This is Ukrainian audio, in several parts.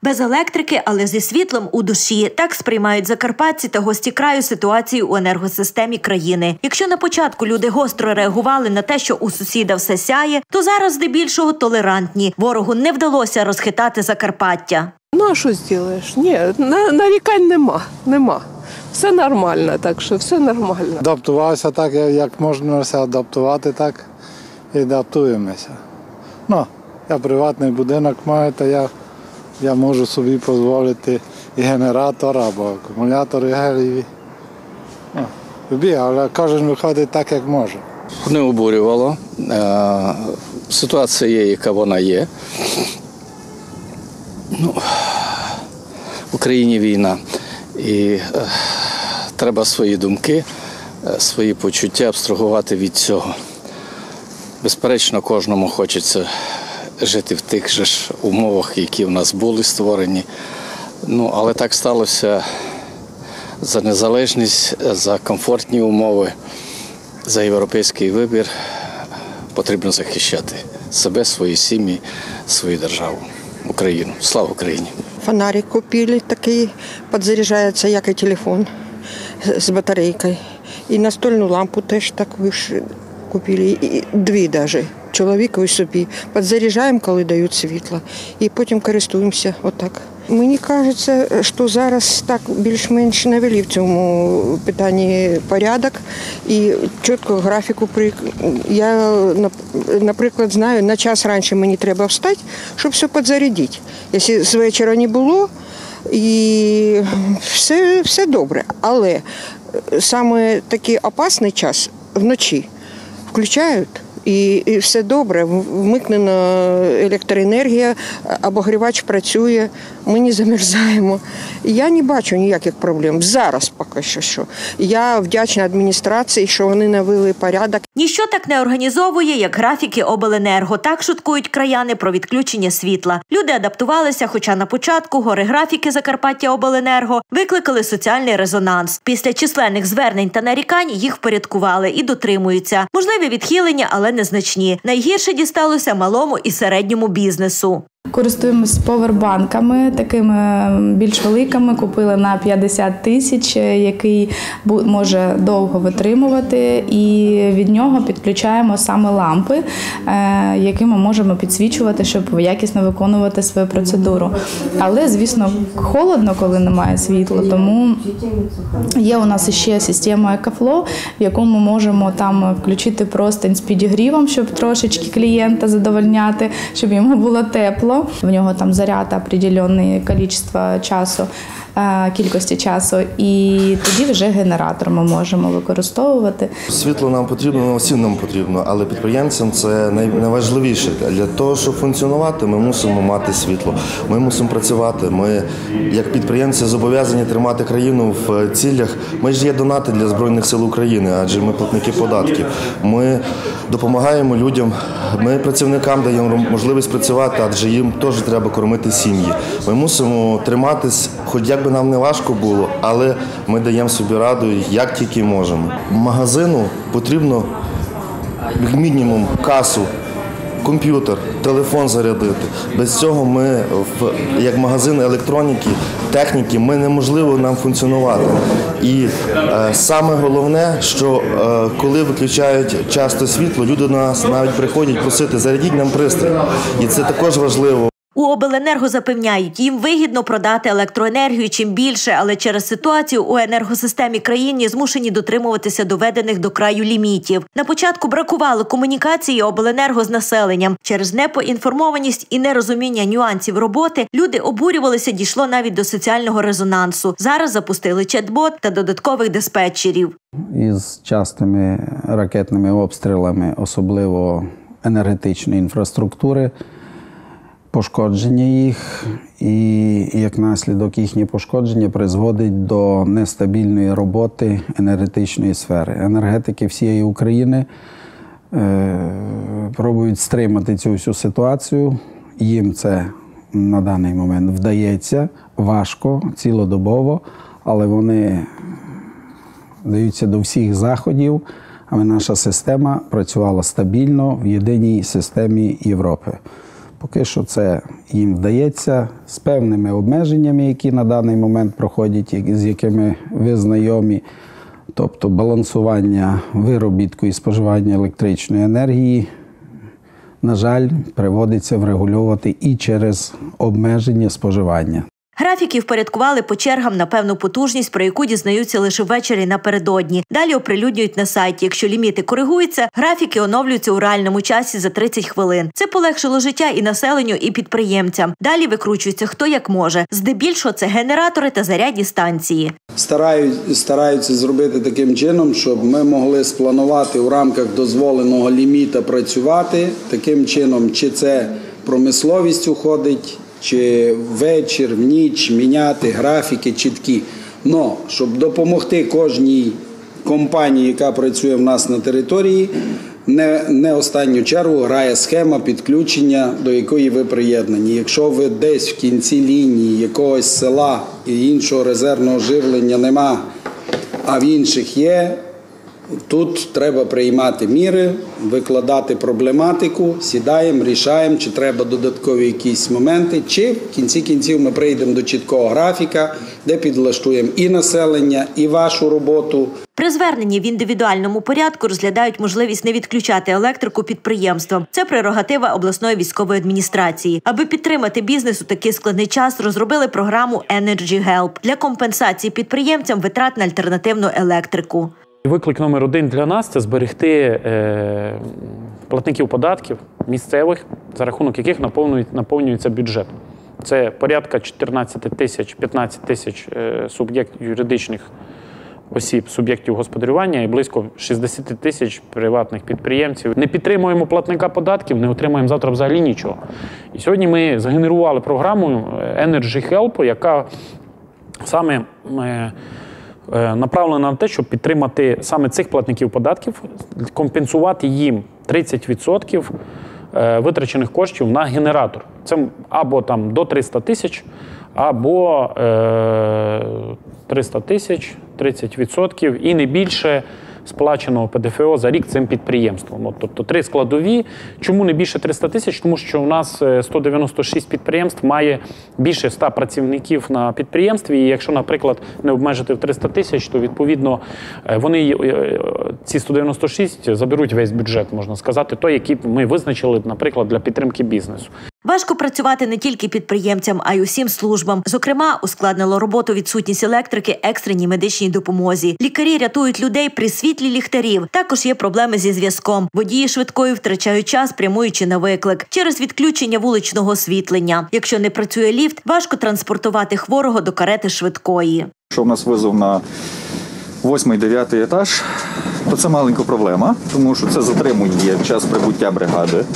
Без електрики, але зі світлом у душі. Так сприймають закарпатці та гості краю ситуацію у енергосистемі країни. Якщо на початку люди гостро реагували на те, що у сусіда все сяє, то зараз здебільшого толерантні. Ворогу не вдалося розхитати Закарпаття. Ну, а що зробиш? Ні, нарікань нема. Все нормально, так що все нормально. Адаптувався так, як можна адаптувати, так і адаптуємося. Ну, я приватний будинок маю, то я можу собі дозволити і генератор, або акумулятор, і геліві. Але кожен виходить так, як може. Не обурювало. Ситуація є, яка вона є. В Україні війна. І треба свої думки, свої почуття абстрагувати від цього. Безперечно, кожному хочеться жити в тих же ж умовах, які в нас були створені. Але так сталося за незалежність, за комфортні умови, за європейський вибір. Потрібно захищати себе, свої сім'ї, свою державу, Україну. Слава Україні! Фонарик купили такий, підзаряджається, як і телефон, з батарейкою. І настольну лампу теж таку ж купили, і дві навіть, чоловікові собі. Підзаряджаємо, коли дають світло, і потім користуємося отак. Мені кажеться, що зараз так більш-менш навели в цьому питанні порядок і чітко графіку. Я, наприклад, знаю, на час раніше мені треба встати, щоб все підзарядити. Якщо з вечора не було, і все добре. Але саме такий опасний час вночі включають. І все добре, вмикнена електроенергія, обогрівач працює, ми не замерзаємо. Я не бачу ніяких проблем. Зараз поки що. Я вдячна адміністрації, що вони навели порядок. Ніщо так не організовує, як графіки обленерго. Так шуткують краяни про відключення світла. Люди адаптувалися, хоча на початку гори-графіки Закарпаттяобленерго викликали соціальний резонанс. Після численних звернень та нарікань їх впорядкували і дотримуються. Можливі відхилення, але незначні. Найгірше дісталося малому і середньому бізнесу. Користуємося повербанками, такими більш великими, купили на 50 тисяч, який може довго витримувати, і від нього підключаємо саме лампи, якими можемо підсвічувати, щоб якісно виконувати свою процедуру. Але, звісно, холодно, коли немає світла, тому є у нас ще система EcoFlow, в якому можемо там включити простинь з підігрівом, щоб трошечки клієнта задовольняти, щоб йому було тепло. В нього там заряд определенне кількості часу, і тоді вже генератор ми можемо використовувати. Світло нам потрібно, всім нам потрібно, але підприємцям це найважливіше. Для того, щоб функціонувати, ми мусимо мати світло, ми мусимо працювати. Ми, як підприємці, зобов'язані тримати країну в цілях. Ми ж є донати для Збройних сил України, адже ми платники податків. Ми допомагаємо людям, ми працівникам даємо можливість працювати, адже їм теж треба кормити сім'ї. Ми мусимо триматись, хоч як би нам не важко було, але ми даємо собі раду, як тільки можемо. Магазину потрібно як мінімум касу, комп'ютер, телефон зарядити. Без цього ми, як магазин електроніки, техніки, неможливо нам функціонувати. І саме головне, що коли виключають часто світло, люди до нас навіть приходять просити, зарядіть нам пристрій. І це також важливо. У обленерго запевняють, їм вигідно продати електроенергію чим більше, але через ситуацію у енергосистемі країни змушені дотримуватися доведених до краю лімітів. На початку бракувало комунікації обленерго з населенням. Через непоінформованість і нерозуміння нюансів роботи люди обурювалися, дійшло навіть до соціального резонансу. Зараз запустили чат-бот та додаткових диспетчерів. Із частими ракетними обстрілами, особливо енергетичної інфраструктури, пошкодження їх, і як наслідок їхнє пошкодження призводить до нестабільної роботи енергетичної сфери. Енергетики всієї України пробують стримати цю всю ситуацію. Їм це на даний момент вдається, важко, цілодобово, але вони даються до всіх заходів, аби наша система працювала стабільно в єдиній системі Європи. Поки що це їм вдається з певними обмеженнями, які на даний момент проходять, з якими ви знайомі. Тобто балансування виробітку і споживання електричної енергії, на жаль, приводиться врегульовувати і через обмеження споживання. Графіки впорядкували по чергам на певну потужність, про яку дізнаються лише ввечері напередодні. Далі оприлюднюють на сайті. Якщо ліміти коригуються, графіки оновлюються у реальному часі за 30 хвилин. Це полегшило життя і населенню, і підприємцям. Далі викручуються хто як може. Здебільшого це генератори та зарядні станції. Стараються зробити таким чином, щоб ми могли спланувати у рамках дозволеного ліміта працювати. Таким чином, чи це промисловість уходить, чи вечір, в ніч, міняти графіки чіткі. Но, щоб допомогти кожній компанії, яка працює в нас на території, не останню чергу грає схема підключення, до якої ви приєднані. Якщо ви десь в кінці лінії якогось села і іншого резервного живлення нема, а в інших є, тут треба приймати міри, викладати проблематику, сідаємо, рішаємо, чи треба додаткові якісь моменти, чи в кінці кінців ми прийдемо до чіткого графіка, де підлаштуємо і населення, і вашу роботу. При зверненні в індивідуальному порядку розглядають можливість не відключати електрику підприємствам. Це прерогатива обласної військової адміністрації. Аби підтримати бізнес у такий складний час, розробили програму Energy Help для компенсації підприємцям витрат на альтернативну електрику. Виклик номер 1 для нас – це зберегти платників податків місцевих, за рахунок яких наповнюється бюджет. Це порядка 14 тисяч, 15 тисяч суб'єктів юридичних осіб, суб'єктів господарювання і близько 60 тисяч приватних підприємців. Не підтримуємо платника податків, не отримаємо завтра взагалі нічого. І сьогодні ми згенерували програму Energy Help, яка саме направлена на те, щоб підтримати саме цих платників податків, компенсувати їм 30% витрачених коштів на генератор. Це або там до 300 тисяч, або 300 тисяч, 30% і не більше сплаченого ПДФО за рік цим підприємством. Тобто 3 складові. Чому не більше 300 тисяч? Тому що у нас 196 підприємств має більше 100 працівників на підприємстві. І якщо, наприклад, не обмежити в 300 тисяч, то, відповідно, вони, ці 196, заберуть весь бюджет, можна сказати, той, який ми визначили, наприклад, для підтримки бізнесу. Важко працювати не тільки підприємцям, а й усім службам. Зокрема, ускладнило роботу відсутність електрики екстреній медичній допомозі. Лікарі рятують людей при світлі ліхтарів. Також є проблеми зі зв'язком. Водії швидкої втрачають час, прямуючи на виклик. Через відключення вуличного освітлення. Якщо не працює ліфт, важко транспортувати хворого до карети швидкої. Якщо в нас визов на 8-9 етаж, то це маленька проблема, тому що це затримує час прибуття бригади.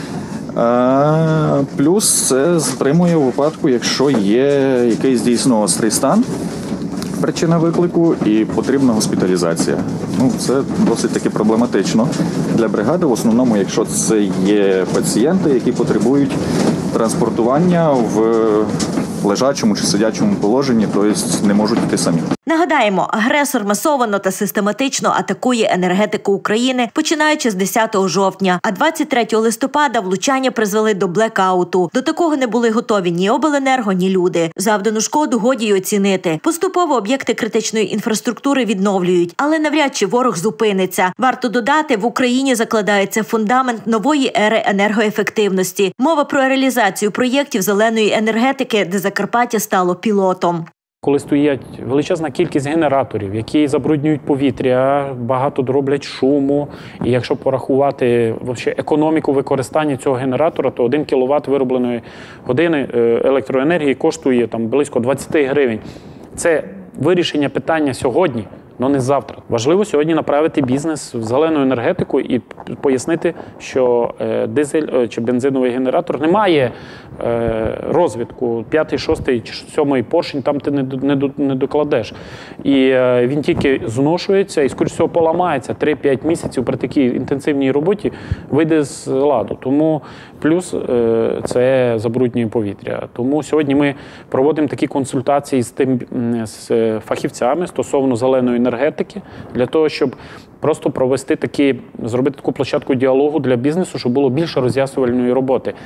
Плюс це затримує у випадку, якщо є якийсь дійсно острий стан, причина виклику і потрібна госпіталізація. Це досить таки проблематично для бригади, в основному, якщо це є пацієнти, які потребують транспортування в лежачому чи сидячому положенні, тобто не можуть йти самі. Нагадаємо, агресор масово та систематично атакує енергетику України, починаючи з 10 жовтня, а 23 листопада влучання призвели до блекауту. До такого не були готові ні обленерго, ні люди. Завдану шкоду годі й оцінити. Поступово об'єкти критичної інфраструктури відновлюють, але навряд чи ворог зупиниться. Варто додати, в Україні закладається фундамент нової ери енергоефективності. Мова про реалізацію проєктів зеленої енергетики, де Закарпаття стало пілотом. Коли стоять величезна кількість генераторів, які забруднюють повітря, багато роблять шуму, і якщо порахувати економіку використання цього генератора, то 1 кВт виробленої години електроенергії коштує близько 20 гривень. Це вирішення питання сьогодні, але не завтра. Важливо сьогодні направити бізнес в зелену енергетику і пояснити, що дизель чи бензиновий генератор не має розвитку 5, 6 чи 7 поршень, там ти не докладеш. І він тільки зношується і, скоріш всього, поламається. 3-5 місяців при такій інтенсивній роботі вийде з ладу. Тому плюс це забруднює повітря. Тому сьогодні ми проводимо такі консультації з фахівцями стосовно зеленої енергетики, для того, щоб просто зробити таку площадку діалогу для бізнесу, щоб було більше роз'яснювальної роботи.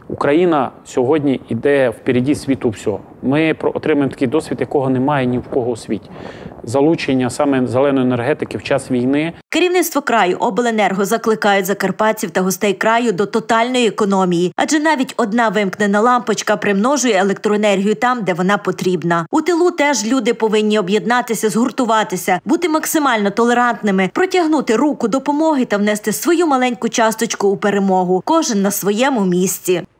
Україна сьогодні йде впереді світу всього. Ми отримаємо такий досвід, якого немає ні в кого у світі. Залучення саме зеленої енергетики в час війни. Керівництво краю обленерго закликають закарпатців та гостей краю до тотальної економії, адже навіть одна вимкнена лампочка примножує електроенергію там, де вона потрібна. У тилу теж люди повинні об'єднатися, згуртуватися, бути максимально толерантними, протягнути руку допомоги та внести свою маленьку часточку у перемогу. Кожен на своєму місці.